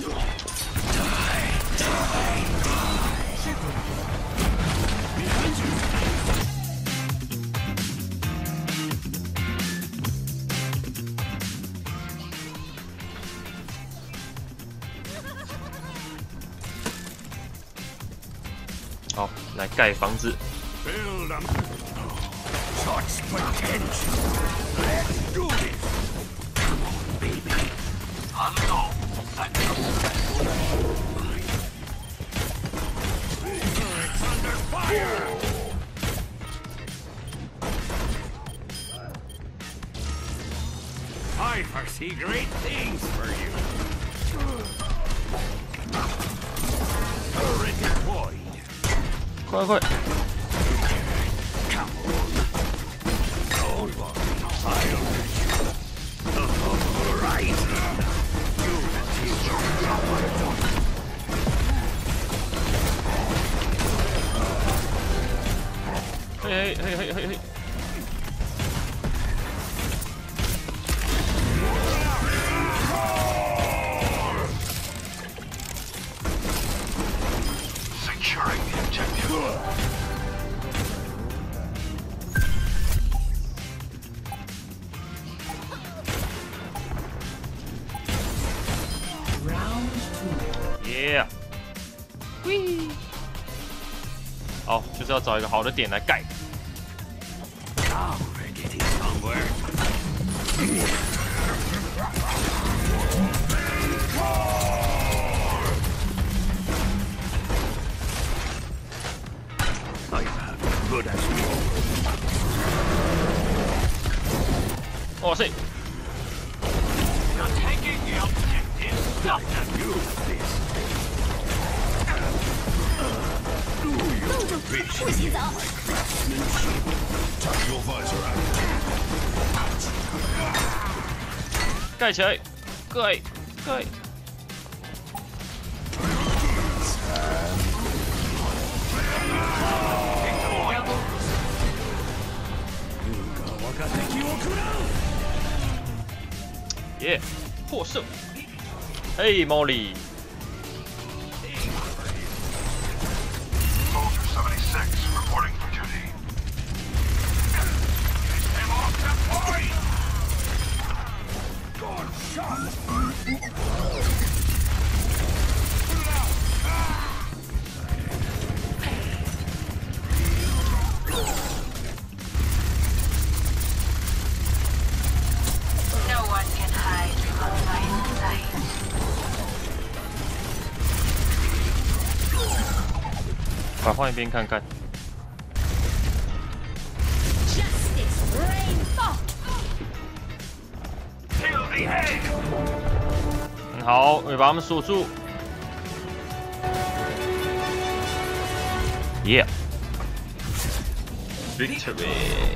好，来盖房子。 Such potential. Let's do this. Come on, baby. Unknown. It's under fire. I foresee great things for you. Turret deployed. 快快！ Come on. Don't worry. I'll get you. All right. You achieved your job. 嘿嘿嘿嘿嘿嘿！ Securing the objective. Yeah， 喂！好，就是要找一个好的点来盖。 Now we're getting somewhere. I have good as gold. 哇塞！ You're taking the objective. Stop and use this. Do you appreciate my craftsmanship? Tactical visor out. 盖起来，盖盖。 耶，获胜！嘿，毛利。 Soldier 76 reporting for duty. I'm off the point! Good shot! No one can hide from my sight. 快换一边看看。 Justice reign forth. Kill the egg! 很好，我把他们锁住。Yeah. Victory.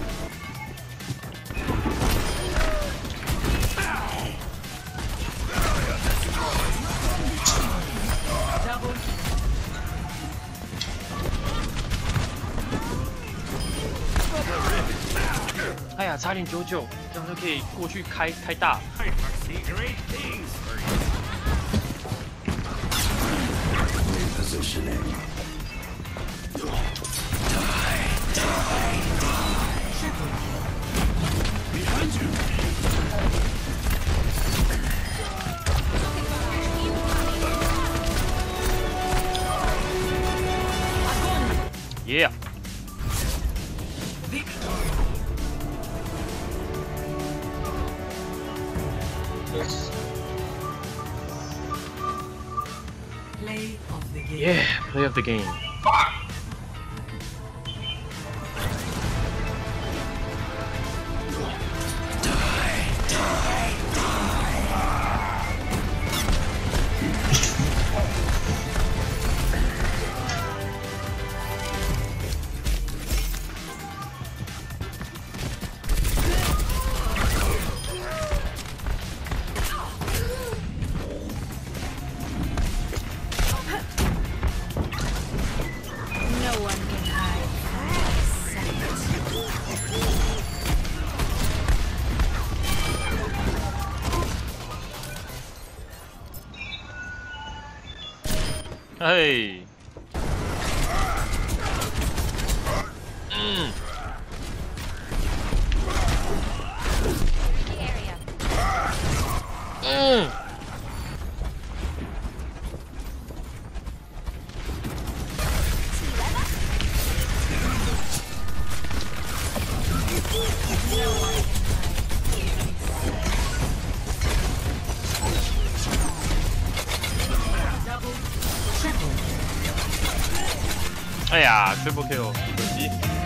哎呀，差点99，这样就可以过去开大。 I foresee great things for you. Repositioning. Behind you. Yeah. Play of the game. Yeah, play of the game. 嘿，哎呀，triple kill，可惜。